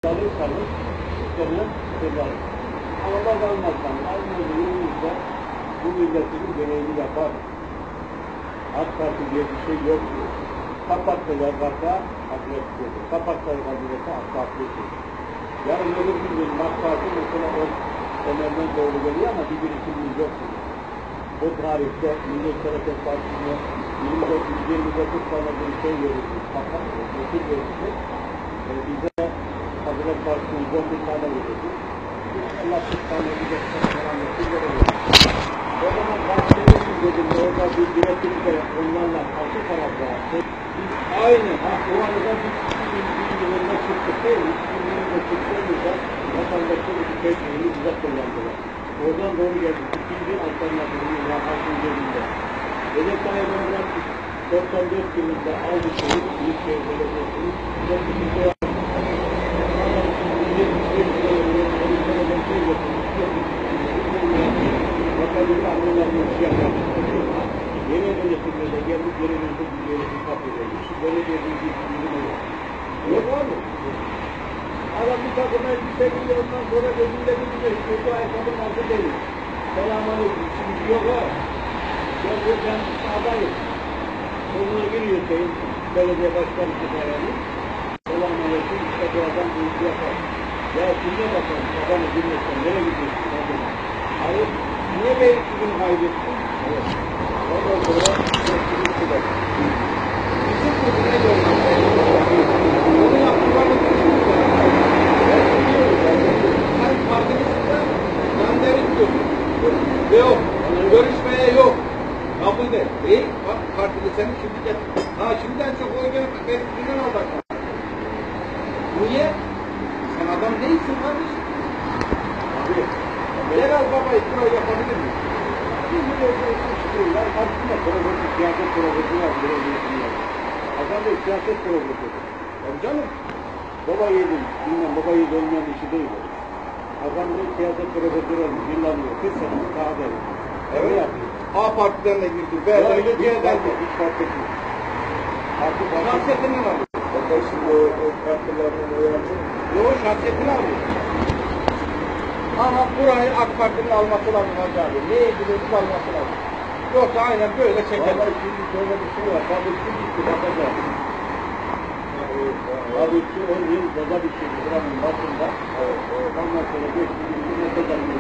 alırsanız sistemine tutarız. Ama baz almazsanız yılımızda bu milletin gereğini yapar. AK Parti diye bir şey yok. Kapattılar vaka, adres dedi. Kapattılar adresi, adres dedi. Yarın öbür gün AK Parti mesela o temelden doğru geliyor ama bir birikimimiz yok. O tarihte Milliyetçi Hareket Partisi'ne 29 tane bir şey verildi. Fakat mesul verildi. Bize Hazret Partisi'ne 11 tane verildi. 60 tane bir de falan mesul verildi. O zaman gazetelerin dedim, orada bir üretimde onlarla karşı tarafta biz aynı, o arada biz 2000 yılında çıktık değil mi? 2000 yılında çıktığımızda vatandaşları bir tecrübeni bize kullandılar. Oradan doğru geldik. İkinci alternatifini yapmasının yerinde. Recep Tayyip Erdoğan 94 yılında aldı şeyi, Büyükşehir Belediyesi'ni. Ve bizim de yeni yönetimlerde geldik, yeni yönetim kapıdaydı. Şu belediye bilgileri yok. Yok abi. Adam bir takım elbise giyiyor, ondan sonra gözünde bir çocuğu ayakkabının altı değil. Selamünaleyküm, şimdi yok ha. Ben adayım. Sonuna giriyor şeyin, belediye başkanı çıkaranı. Selamünaleyküm, işte bu adam bu işi yapar. Ya dinle bakalım, adamı dinlesen, nereye gidiyorsun adamı? Hayır, niye beylikliğini kaybettin? Evet. Ondan sonra beylikliğini çıkar. Bizim gibi ne görmek? Onun yaptıklarını düşünüyorlar. Sen partimizde gönderin diyorsun. Yok, görüşmeye yok. Kabul de. Değil, bak partide seni şimdi gel. Ha şimdiden çok oy beylikliğinden aldık. Niye? Sen adam değilsin kardeşim. Abi, yerel babayı burayı yapabilir misin? Şimdi böyle çıkıyorlar, aslında provokasyon, siyaset provokasyonu var. Adam da siyaset provokasyonu. Yani canım, baba yedim, bilmem baba yedim olmayan işi değil o. Adam da siyaset provokasyonu olmuş, yıllanıyor, 40 senedir daha değil. Evet yapıyor. A partiden de girdi, B de C'den de. Hiç fark etmiyor. Şahsiyetini mi alıyor? Bakın şimdi o partilerin uyansın. Yok, şahsiyetini alıyor. Ama burayı AK Parti'nin alması lazım Hacı abi. Neye gidiyoruz alması lazım. Yoksa aynen böyle çeker. Vallahi şimdi şöyle bir şey var. Fabrikçi gitti, bakacağız. Fabrikçi 10 yıl gaza bitti buranın başında. Ondan sonra 5 yıl hizmete geldi.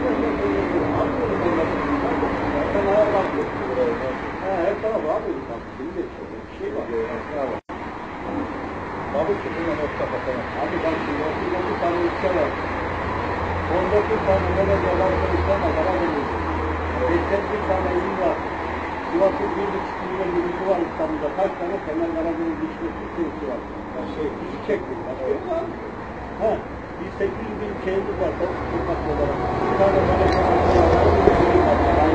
Sen ayağa kalkıyorsun buraya. Her taraf abi. Şimdi şöyle bir şey var. Fabrikçi bununla nokta kapatamaz. Abi bak şimdi 39 tane ülke var. 19 tane belediyeler çalışana kadar verildi. 81 tane il var. Sivas'ın 1,5 milyon nüfusu var İstanbul'da. Kaç tane Temel Karadeniz ilçesi var. Bizi çektik. Ha, biz 800 bin şeyimiz var. Sokak olarak. Bir tane belediye var.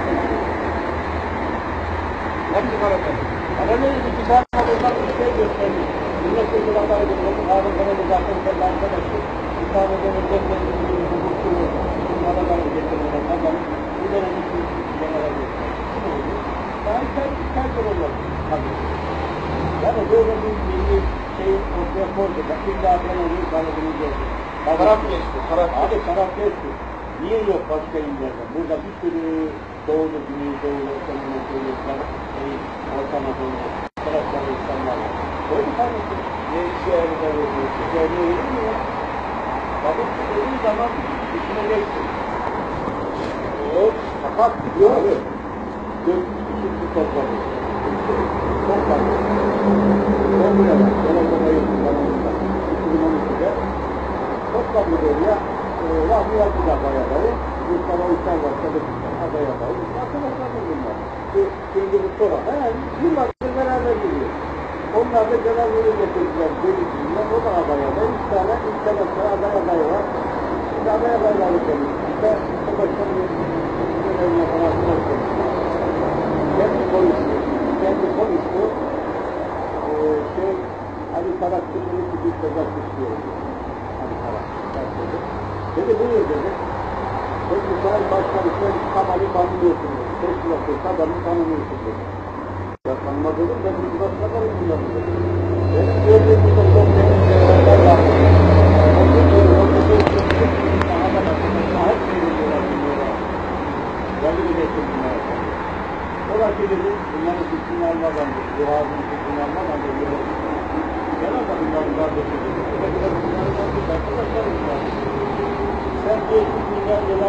Hepsi Karadeniz. Karadeniz bir tane oradan bir şey göstermiş. Milletvekili adayı bulundu. Harun Karalı zaten kendi arkadaşı. Bir tane denizden bunlara getirdiler. Adamı bir tane bunlara getirdiler. Daha kaç olacak? Yani böyle bir milli şeyin ortaya koydu. İlla adrenalin kalıbını gördü. Taraf geçti. Abi taraf geçti. Niye yok başka illerde? Burada bir sürü Doğu'da, Güneydoğu'da, ekonomik devletler, Orta Anadolu'da tarafları insanlar var. Öyle tanesi. Ne işe yarıda veriyor? Size ne verir mi ya? Tabii istediğin zaman düşüneceksin. Fakat diyor abi, 4-2 topladı. Topladı. Topladı. Gene babayı kullanmışlar. 2012'de topladı böyle ya. Rahmi yaptılar bayağı. Mustafa Uçar var, Sadık'tan aday adayı. Arkadaşlardır bunlar. Şimdi bu sonra. Yıllardır beraber geliyor. Onlar da Celal'leri getirdiler. Bölücüğünden o da aday adayı. 3 tane ilçeler aday adayı var. Şimdi aday adayları geliyor. İşte o başkanın görevine falan konuşuyor. Kendi konuştu. Ali Tarakçı dedi ki bir sezak istiyoruz. Ali Tarakçı. Dedi buyur dedi. Peki Sayın Başkanı sen Kamal'i tanımıyorsun dedi. Teşkilatı adamı tanımıyorsun dedi. Ya tanımadığım ben bir başkanlarım bunları dedi. Benim gördüğüm burada çok temiz şeyler var.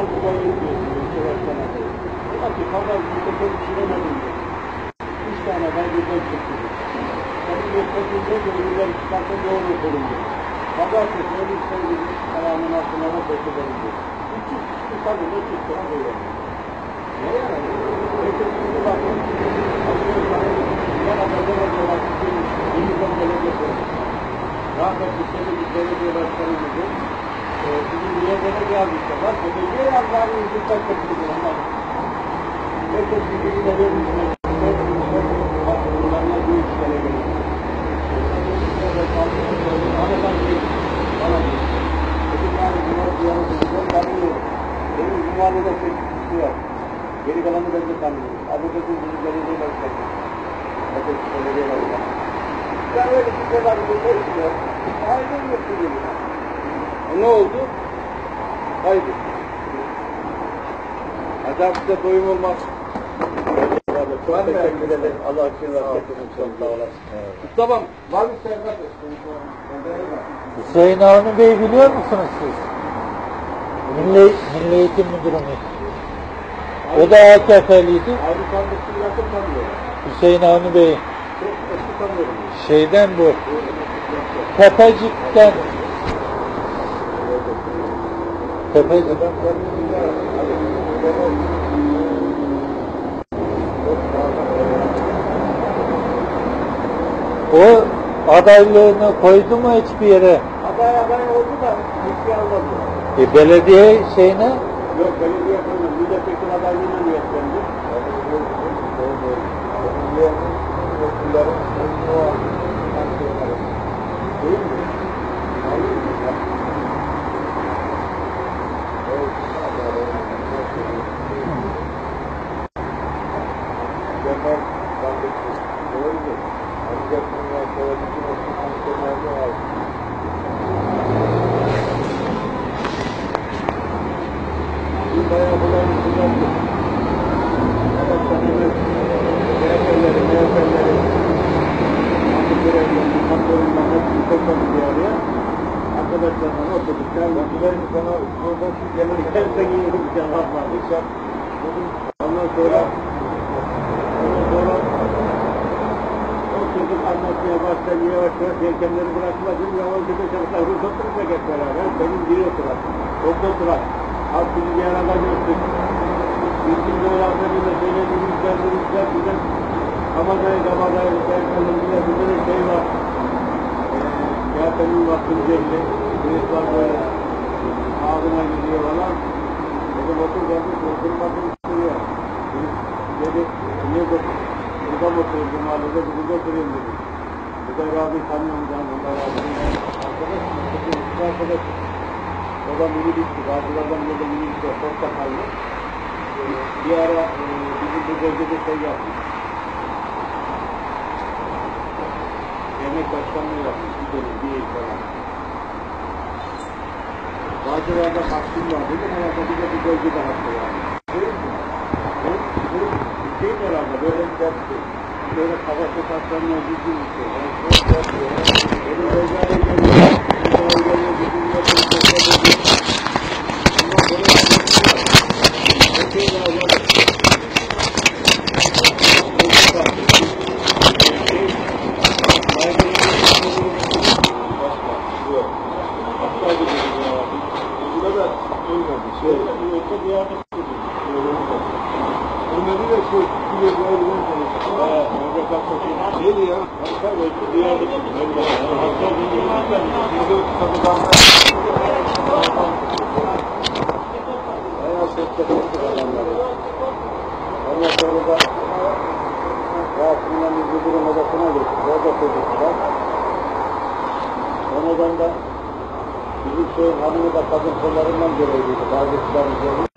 burada yürüyorsun. Başkan adayı. Ulan ki pazar günü de pişiremedim. 3 tane kaybeden çıktı. Senin yetmediğinde ölüler çıkarsa doğru sorumlu. Pazartesi öyle istediğim ayağımın altına da bekledim. 300 kişi sadece çıktı. Böyle. Ne yani? Peki şimdi bakın. Ben adamlara olarak yeniden belediye koydum. Rahmetli senin belediye başkanımızı bizim yerlere gelmişler. Bak belediye yazlarını yüzükten kaçırıyor. Herkes birbirine vermişler. Bunlarla büyük işlere geliyor. Bana değil. Dedim yani bunları duyarım. Tanıyorum. Benim dünyada seçmişti var. Geri kalanı ben de tanıyorum. Adet'in bizim belediye başkanı. Adet'in belediye başkanı. Ben öyle bir şey var. Aydın yok dedim. Ne oldu? Kaybetti. Adam size doyum olmaz. Çok teşekkür ederim. Allah için razı olsun. Çok sağ olasın. Tamam. Var mı Serdar? Hüseyin Avni Bey biliyor musunuz siz? Milli Eğitim Müdürümüz. O da AKP'liydi. Ayrı sandıkçı yakın tanıyorum. Hüseyin Avni Bey. Çok eski tanıyorum. Şeyden bu. Tepecik'ten. Tepecik. O adaylığını koydu mu hiçbir yere? Aday oldu da hiçbir almadı. Belediye şeyine? Yok belediye koymadı. Milletvekili adaylığına niyetlendi. Değil mi? Arkadaşlarla oturduk. Sana buradaki gelirken yiyelim bir cevap vardı. Ondan sonra oturduk anlatmaya başladı. Yavaş yavaş yelkenleri bırakmadım. Yavaşça çocuklar oturacak hep beraber. Benim biri oturak. Çok oturak. Halk bizi bir arada gördük. Bizim öğrenlerine söylediğimizden güzel. Kabadayı, yelkenlerinde bir de şey var. Benim vaktim geldi. Büyükler böyle ağzına gidiyor falan. Dedim otur geldi. Oturmadım istiyor. Dedi niye burada mı oturayım bu mahallede? Burada oturayım dedim. Burada abi tanıyorum canım. Onlar abi. Arkadaş. O da minibüstü. Bazılardan böyle minibüstü. Portakallı. Bir ara bizim bu bölgede şey yaptık. Yemek başkanlığı yaptık. Bir yıl falan. Bazılarda hakkım var dedim ama tabii de bir bölgede hakkı var. Bu şey herhalde böyle böyle hava sokaklarına düzgün bir şey. Benim bölgeye geliyor. Bölgeye gidiyor. Neydi ya? Bayağı seslenmiştik adamları. Ondan sonra da rahatsızından müdürün odasına geçtik. Orada çocuklar. Sonradan da bizim şeyin hanımı da kadın kollarından görevliydi. Bazı kişilerin görevli.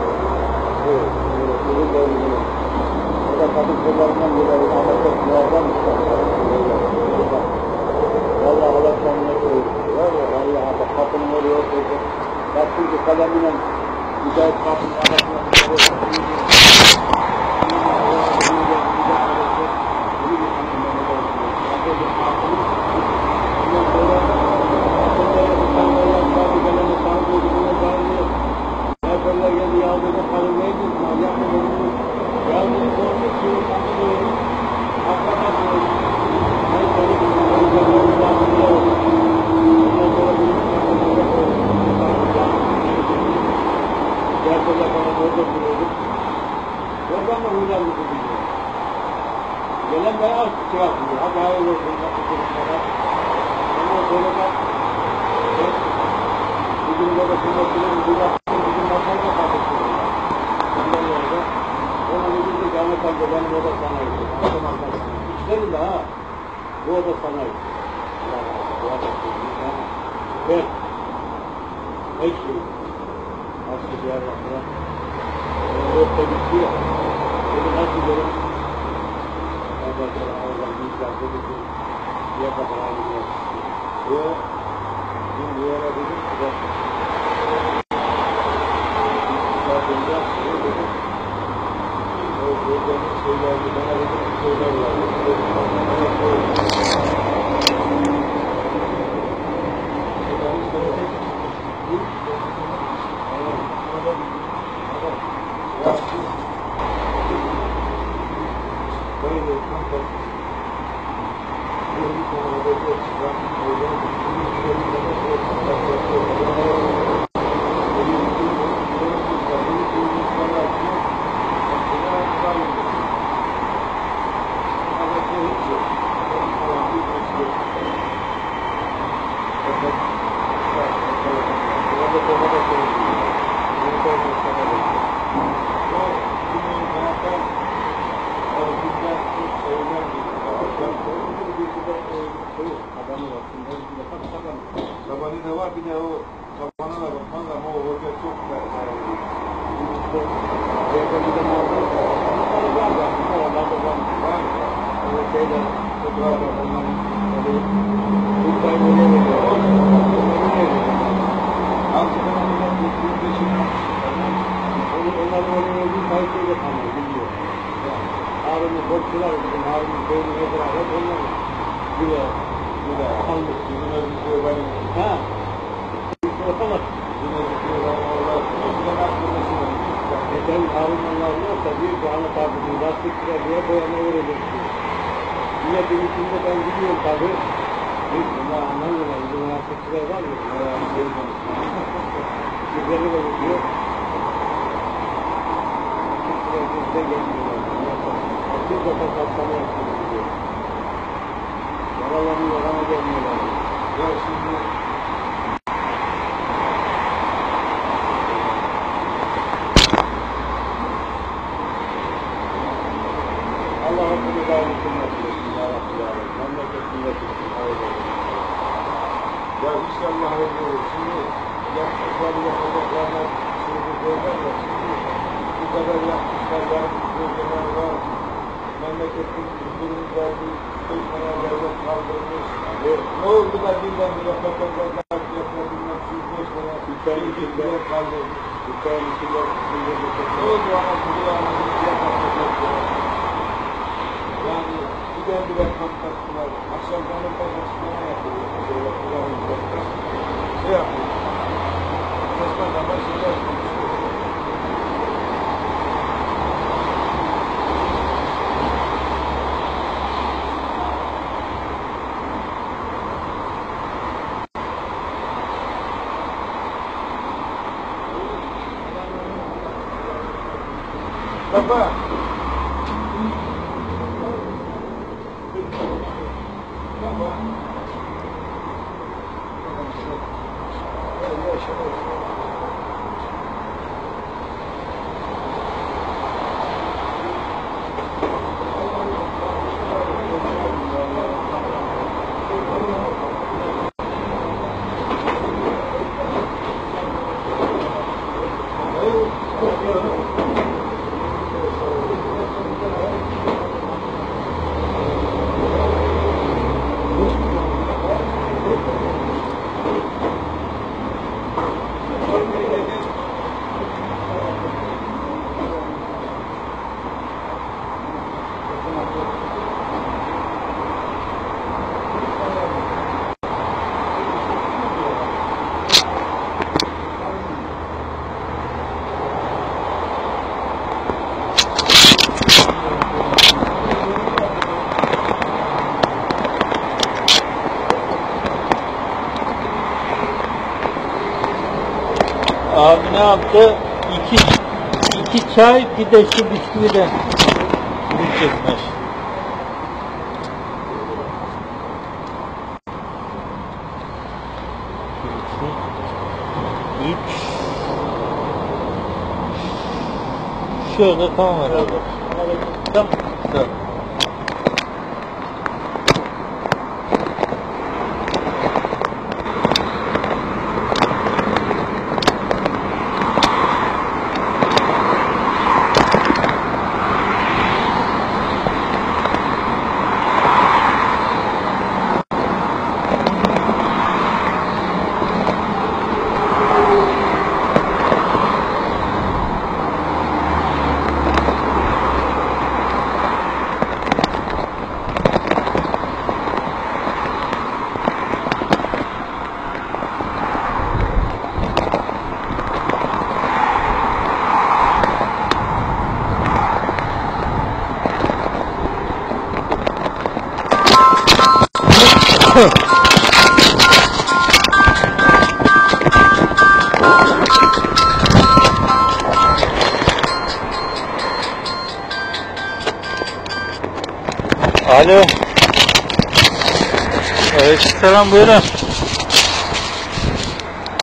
Ürün görevli. O da kadın kollarından görevli. Ama çok muazzam işler. Vallahi Allah kendine koyuyor. Vallahi kapının oraya oturdu. Baktım ki kalemine mücahit kapının arasına Ondan sonra orada duruyorduk. Oradan da huylarımızı biliyor. Gelen bayağı şey yapıyor. Hadi hayırlı olsun. Nasıl durumlara. Ondan sonra da bugün burada kıymetlilerin bir baktım. Bugün masayla kardeşlerim. Ondan orada. Ona bugün de Ahmet amca benim oda sanayisi. Ahmet amca sanayisi. İçlerim de ha. Bu oda sanayisi. Ben hiç değil. Nasıl bir yer var? Orta bitiyor. Beni nasıl görür? Ondan sonra oradan bir güzel dedi. Diye kadar ayrılıyor. Ve dün bir yere dedim ki ben zaten dedim. O bölgenin şeylerdi. Bana dedim ki şeyler var. Tabanı da var, bir de o tabana da bakmaz ama o hoca çok var. Bir de mağdur var da, oralarda var. O şeyler, fotoğraflar, onların Türkler böyle veriyor. Onların öyle olduğu sayısıyla tanıyor, biliyor. Harun'un korktular, bizim Harun'un köyünü beraber onlar bir de almış. Bizim özgür benim. Ha? Olamaz. Bizim özgür benim orada. Bir de nasıl Geçen Harun'lar yoksa diyor ki Ahmet abi lastikçiler diye boyama verecek diyor. Yine bir içinde ben gidiyorum tabii. Biz bunlar anlamıyorlar. Bizim lastikçiler var mı? Güzeli de gidiyor. Lastikçiler bizde gelmiyorlar. Biz de kapatmaya yapıyoruz. Yaralanıyor ama gelmiyorlar. Ya şimdi Allah hakkını dayanıklı nasıl etsin ya Rabbi ya Rabbi. Memleketinde tutsun hayırlı olsun. ya inşallah hayırlı olur. Şimdi yapmışlar yapacaklarına şimdi koyacak ya. Şimdi bu kadar yapmışlar, yarın projeler var. Memleketin huzurunu verdi, çözmeye devlet kaldırmış. Ne oldu da birdenbire PKK'dan yapabilmek için 5 sene Hikayenin kaldırmış. içinde Ne oldu anasını yapacak? Yani birdenbire kapattılar. Akşamdan açıklama yapıyor. Şey yapıyor. Saçma sapan şeyler konuşuyor. Baba. Baba. Abi ne yaptı? 2 çay, bir de şu bisküvi de. Bitecekmiş. Üç. Şurada tamam herhalde. Tamam. Tamam. Alo. Aleykümselam, buyurun.